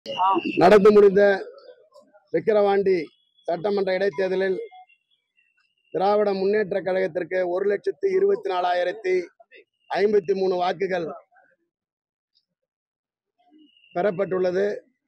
நடந்து முடிந்த விக்கிரவாண்டி சட்டமன்ற இடைத்தேர்தலில் திராவிட முன்னேற்ற கழகத்திற்கு 1,24,053 வாக்குகள் பெறப்பட்டுள்ளது.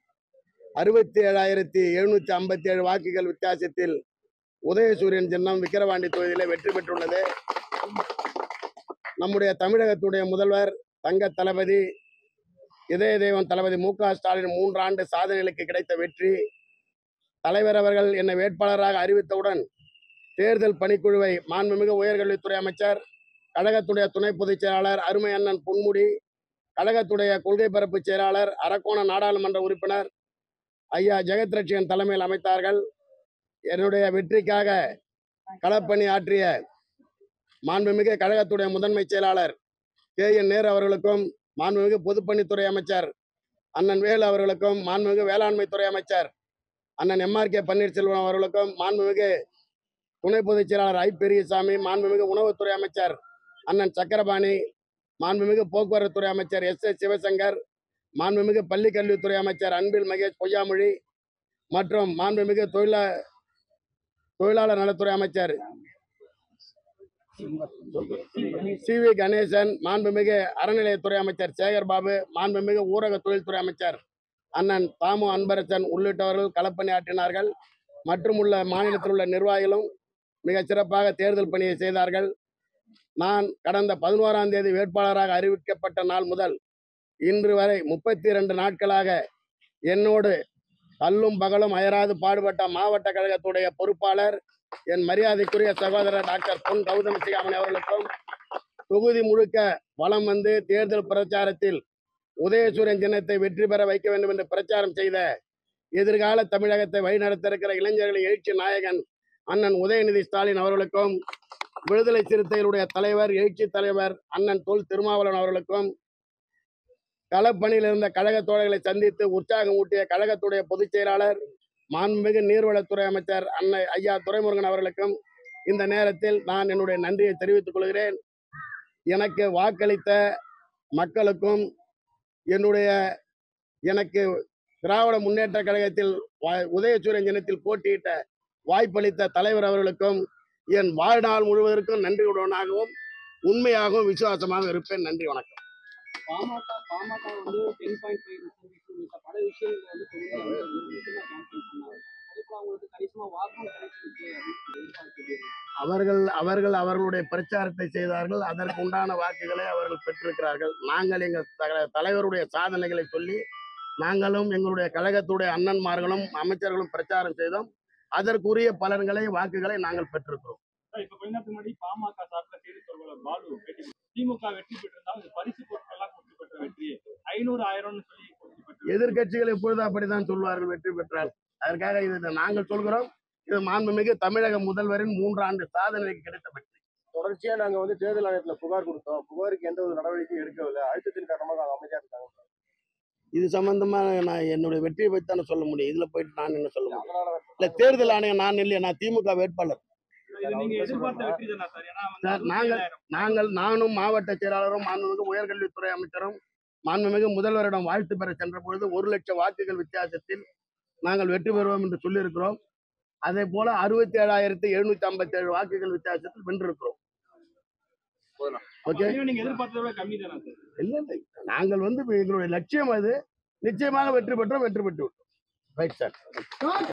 67,757 வாக்குகள் வித்தியாசத்தில் உதயசூரியன் சின்னம் விக்கிரவாண்டி தொகுதியிலே வெற்றி பெற்றுள்ளது. நம்முடைய தமிழகத்துடைய முதல்வர் தங்க தளபதி இதய தெய்வம் தளபதி மு.க. ஸ்டாலின் 3 ஆண்டு சாதனைகளுக்கு கிடைத்த வெற்றி. தலைவர் அவர்கள் என்னை வேட்பாளராக அறிவித்தவுடன் தேர்தல் பணிக்குழுவை மாண்புமிகு உயர்கல்வித்துறை அமைச்சர், கழகத்துடைய துணை பொதுச் செயலாளர் அருமை அண்ணன் பொன்முடி, கழகத்துடைய கொள்கை பரப்பு செயலாளர், அரக்கோணம் நாடாளுமன்ற உறுப்பினர் ஐயா ஜெகத்ரட்சகன் தலைமையில் அமைத்தார்கள். என்னுடைய வெற்றிக்காக களப்பணி ஆற்றிய மாண்புமிகு கழகத்துடைய முதன்மை செயலாளர் K.N. நேரு அவர்களுக்கும், மாண்புமிகு பொதுப்பணித்துறை அமைச்சர் அண்ணன் வேலு அவர்களுக்கும், மாண்புமிகு வேளாண்மை துறை அமைச்சர் அண்ணன் M.R.K. பன்னீர்செல்வம் அவர்களுக்கும், மாண்புமிகு துணை பொதுச் செயலாளர் ஐ. பெரியசாமி, மாண்புமிகு உணவுத்துறை அமைச்சர் அண்ணன் சக்கரபாணி, மாண்புமிகு போக்குவரத்துறை அமைச்சர் S.S. சிவசங்கர், மாண்புமிகு பள்ளி கல்வித்துறை அமைச்சர் அன்பில் மகேஷ் பொய்யாமொழி மற்றும் மாண்புமிகு தொழிலாளர் நலத்துறை அமைச்சர் C.V. கணேசன், மாண்புமிகு அறநிலையத்துறை அமைச்சர் சேகர் பாபு, மாண்புமிகு ஊரக தொழில்துறை அமைச்சர் அண்ணன் தாமு அன்பரசன் உள்ளிட்டவர்கள் களப்பணி ஆற்றினார்கள். மற்றும் உள்ள மாநிலத்தில் உள்ள நிர்வாகிகளும் மிக சிறப்பாக தேர்தல் பணியை செய்தார்கள். நான் கடந்த 11ஆம் தேதி வேட்பாளராக அறிவிக்கப்பட்ட நாள் முதல் இன்று வரை 32 நாட்களாக என்னோடு கல்லும் பகலும் அயராது பாடுபட்ட மாவட்ட கழகத்துடைய பொறுப்பாளர் என் மரியாதைக்குரிய சகோதரர் டாக்டர் பொன் கௌதம சிகாமணி அவர்களுக்கும், தொகுதி முழுக்க வலம் வந்து தேர்தல் பிரச்சாரத்தில் உதயசூரியன் சின்னத்தை வெற்றி பெற வைக்க வேண்டும் என்று பிரச்சாரம் செய்த எதிர்கால தமிழகத்தை வழிநடத்த இருக்கிற இளைஞர்களின் எழுச்சி நாயகன் அண்ணன் உதயநிதி ஸ்டாலின் அவர்களுக்கும், விடுதலை சிறுத்தைகளுடைய தலைவர் எழுச்சி தலைவர் அண்ணன் தொல் திருமாவளவன் அவர்களுக்கும், களப்பணியில் இருந்த கழக தோழர்களை சந்தித்து உற்சாகம் ஊட்டிய கழகத்துடைய பொதுச் செயலாளர் மாண்புமிகு நீர்வளத்துறை அமைச்சர் அண்ணன் ஐயா துரைமுருகன் அவர்களுக்கும் இந்த நேரத்தில் நான் என்னுடைய நன்றியை தெரிவித்துக் கொள்கிறேன். எனக்கு வாக்களித்த மக்களுக்கும், எனக்கு திராவிட முன்னேற்ற கழகத்தில் உதயசூரியன் சின்னத்தில் போட்டியிட்ட வாய்ப்பளித்த தலைவர் அவர்களுக்கும் என் வாழ்நாள் முழுவதற்கும் நன்றியுடனாகவும் உண்மையாகவும் விசுவாசமாக இருப்பேன். நன்றி, வணக்கம். பாமக வந்து 10.5 பல விஷயங்கள் அவர்கள் அவர்களுடைய பிரச்சாரத்தை செய்தார்கள். அதற்கு உண்டான வாக்குகளை அவர்கள் பெற்றிருக்கிறார்கள். நாங்கள் எங்கள் தலைவருடைய சாதனைகளை சொல்லி நாங்களும் எங்களுடைய கழகத்துடைய அண்ணன்மார்களும் அமைச்சர்களும் பிரச்சாரம் செய்தோம். அதற்குரிய பலன்களை வாக்குகளை நாங்கள் பெற்றிருக்கிறோம். இப்ப கொஞ்ச நேரத்துக்கு முன்னாடி பாமக சார்பில் செய்தி தொடர்பாளர் பாலு திமுக வெற்றி பெற்றிருந்தால் பரிசு பொருட்கள்லாம் கொடுத்து பெற்ற வெற்றி 500, 1000 சொல்லி எதிர்கட்சிகள் எப்பொழுதும் அப்படித்தான் சொல்வார்கள் வெற்றி பெற்றால். அதற்காக இது நாங்கள் சொல்கிறோம், இது மாண்புமிகு தமிழக முதல்வரின் 3 ஆண்டு சாதனைக்கு கிடைத்த வெற்றி. தொடர்ச்சியா நாங்க வந்து தேர்தல் ஆணையத்துல புகார் கொடுத்தோம். புகாருக்கு எந்த ஒரு நடவடிக்கையும் எடுக்கவில்லை. அழுத்தத்தின் காரணமாக அமைதியா இருக்காங்க. இது சம்பந்தமா நான் என்னுடைய வெற்றியை பற்றி தானே சொல்ல முடியும். இதுல போயிட்டு நான் என்ன சொல்ல முடியும்? இல்ல, தேர்தல் ஆணையம் நான் இல்லையா, நான் திமுக வேட்பாளர். நானும் மாவட்ட செயலாளரும் மாண்புமிகு உயர்கல்வித்துறை அமைச்சரும் மாண்புமிகு முதல்வரிடம் வாழ்த்து பெற சென்ற பொழுது 1,00,000 வாக்குகள் வித்தியாசத்தில் நாங்கள் வெற்றி பெறுவோம் என்று சொல்லியிருக்கிறோம். அதே போல 67,757 வாக்குகள் வித்தியாசத்தில் வென்றிருக்கிறோம். ஓகே, இல்ல நாங்கள் வந்து எங்களுடைய லட்சியம் அது. நிச்சயமாக வெற்றி பெற்றோம், வெற்றி பெற்று விட்டோம். Right sir.